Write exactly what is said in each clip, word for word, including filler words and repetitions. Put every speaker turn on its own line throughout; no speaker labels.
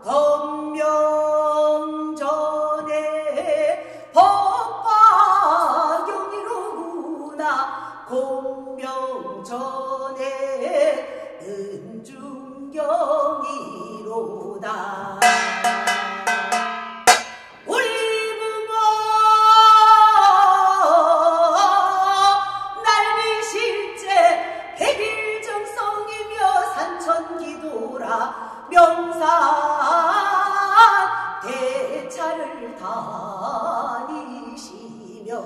공명전에 법화경이로구나. 공명전에 은중경이로다. 명산 대차를 다니시며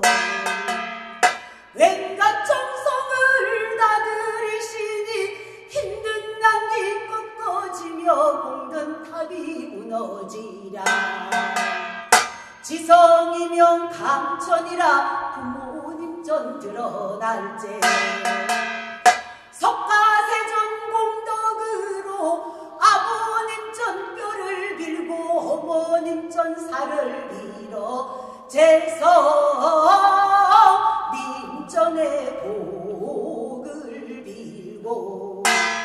왠가 정성을 다들이시니 힘든 남기 꺾어지며 공든 탑이 무너지랴. 지성이면 강천이라 부모님 전 드러날제. 어머님 전 살을 빌어 제성민전의 복을 빌고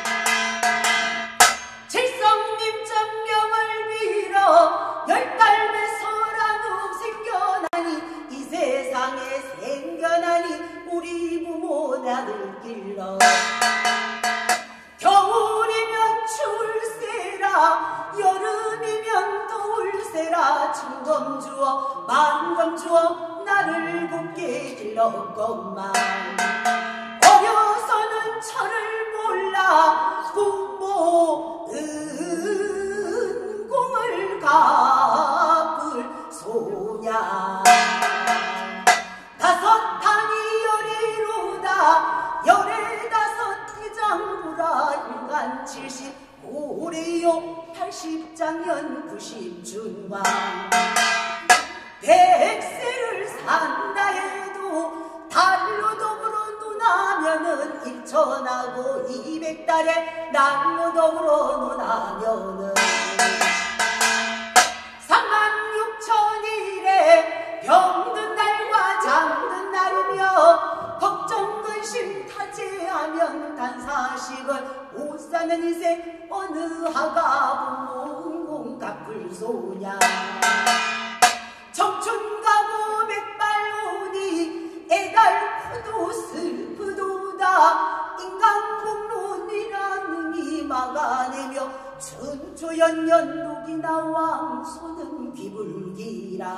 칠성민전명을 빌어 열달매 설한후 생겨나니 이 세상에 생겨나니 우리 부모 낙을 길러 겨울이면 추울세라 여름이면 더울세라 징검 주어 만검 주어 나를 곱게 길렀건만 어려서는 철을 몰라 부모 은공을 갚을 소냐. 다섯 탄이 열이로다 열에다섯 대장부라 인간 칠십 오래요 팔십장년 구십중왕. 백세를 산다 해도 달로 더불어 논하면은 일천하고 이백달에 날로 더불어 논하면은 삼만육천일에 병든 날과 잠든 날이며 걱정 근심 타제하면 단사식을 못 사는 인생 어느 하가 부모은공 갚을 소냐. 청춘 가고 백발오니 애달프도 슬프도다. 인간공론이라는 이 막아내며 천초연년 녹이나 왕소는 비불기라.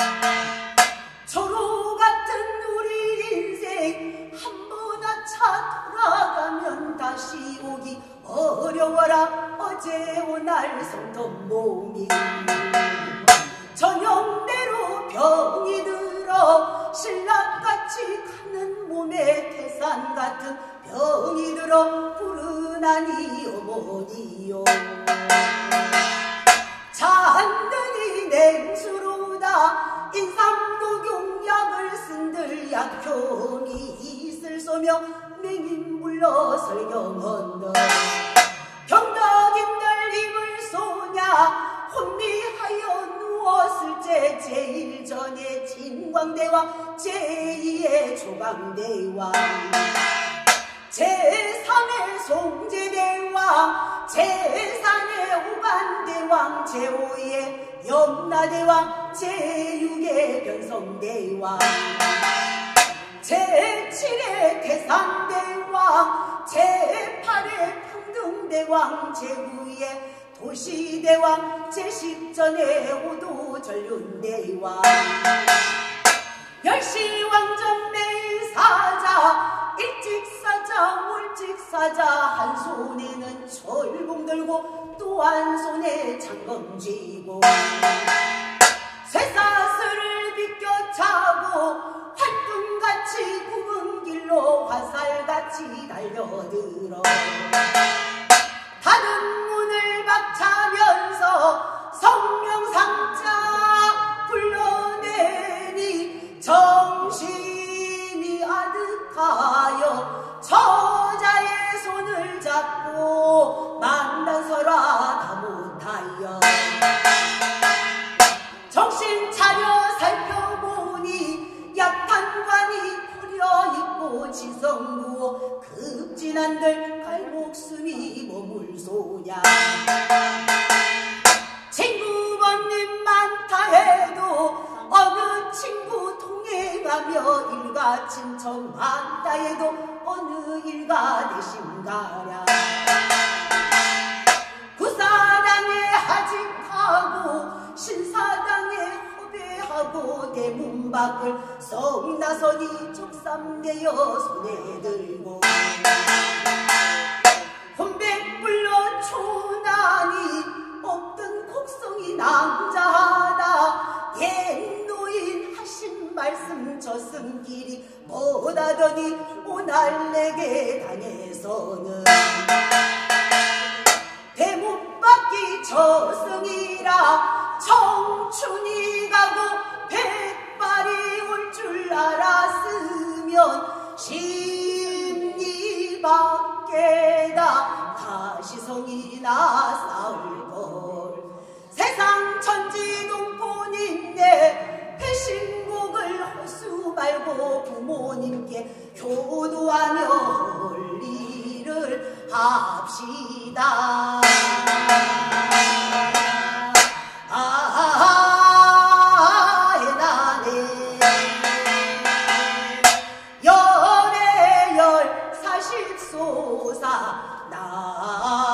초로 같은 우리 인생 한 번 아차 돌아가면 다시 오기 어려워라. 어제 오날 성던 몸이 저녁대로 병이 들어 신랑같이 가는 몸에 태산 같은 병이 들어 부르나니 어머니요. 잔든이 냉수로다. 인삼녹용약을 쓴들 약효이 있을 소며 맹인 불러 설경헌들 경덕인들 입을 쏘냐. 혼미하여 누웠을 때 제일 전에 진광대왕 제이의 조광대왕 제삼의 송제대왕 제사의 오간대왕 제오의 염라대왕 제육의 변성대왕 제칠의 태산대왕 제팔의 평등대왕 제구의 도시대왕 제십전의 오도전륜대왕 열시왕전 매일사자 일찍사자 월찍사자 한 손에는 철봉 들고 또 한 손에 장검 쥐고 쇠사슬을 비껴차고 활끈같이 굽은 길로 화살같이 달려들어 닫은 문을 박차면서 성명상자 불러내니 정신이 아득하여 저자의 손을 잡고 만나서라 다 못하여 정신 차려 살펴보니 약탄관이 풀려있고 지성부호 급진한들 갈목숨이 밖을 성나선이 족삼내어 손에 들고 혼백불로 초난이 없던 곡성이 낭자하다 옛 노인 하신 말씀 저승길이 못하더니 오날 내게 당해서는 대못받기 저승이라 청춘이 가고 백발이 올 줄 알았으면 심리 밖에다 다시 성이나 쌓을걸 세상 천지동포님네 배신곡을 할 수 말고 부모님께 효도하며 할 일을 합시다. 열에 열 사십 소사 나